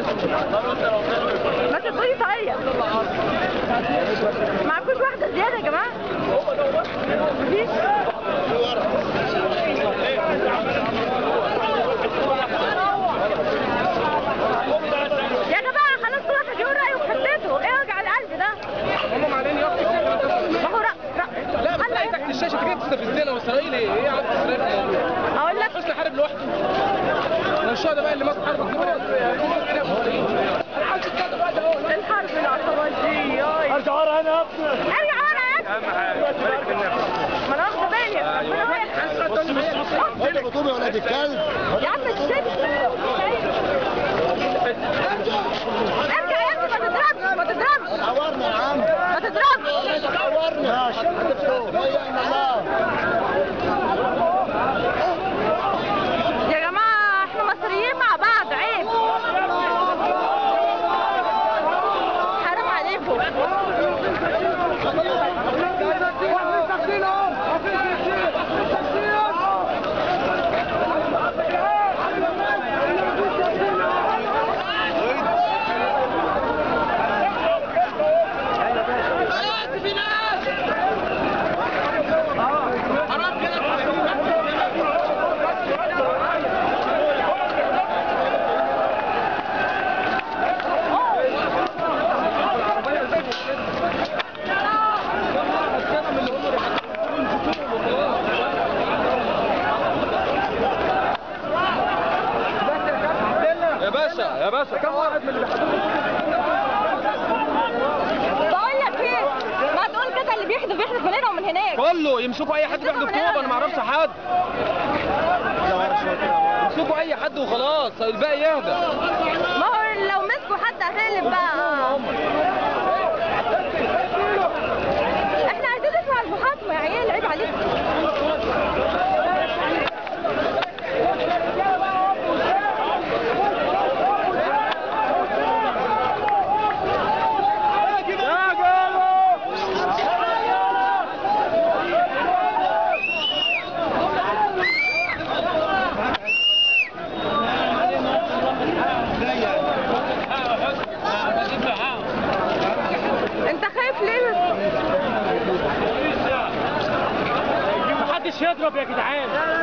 ما تدوني طاقية. معكوش واحدة زيادة يا جماعة؟ مفيش؟ يا جماعة خلاص كل واحد يقول رأيه في حتته، ايه وجع القلب ده؟ هم معنين يا اختي ما هو لا بس تحت الشاشة كده بتستفزنا واسرائيلي ايه عم اسرائيل؟ اقول لك حسني حارب لوحده. الشهداء بقى اللي مصر حاربت دي الحرب العصابات دي. ارجع ورا هنا يا ابني. ارجع ورا يا ابني. اهم حاجة ما انا واخده بالي. ربنا هو يلحق. ايه بتقوم يا ولاد الكلب؟ يا عم الشمس. ارجع يا ابني، ما تضربش ما تضربش. عورنا يا عم. ما تضربش. عورنا. يا جماعة احنا مصريين مع بعض، عيب. حرام عليكم. يا باشا كم واحد من اللي بقول لك ايه، ما تقول كده اللي بيحدف من هنا ومن هناك. كله يمسكوا اي حد بيحدف طوبه، انا ما اعرفش حد. يمسكوا اي حد وخلاص الباقي يهدى. ما هو لو مسكوا حد هتقلب بقى. احنا عايزين نسمع المحاكمه يا عيال، عيب عليكم. انت خايف ليه؟ محدش يضرب يا جدعان.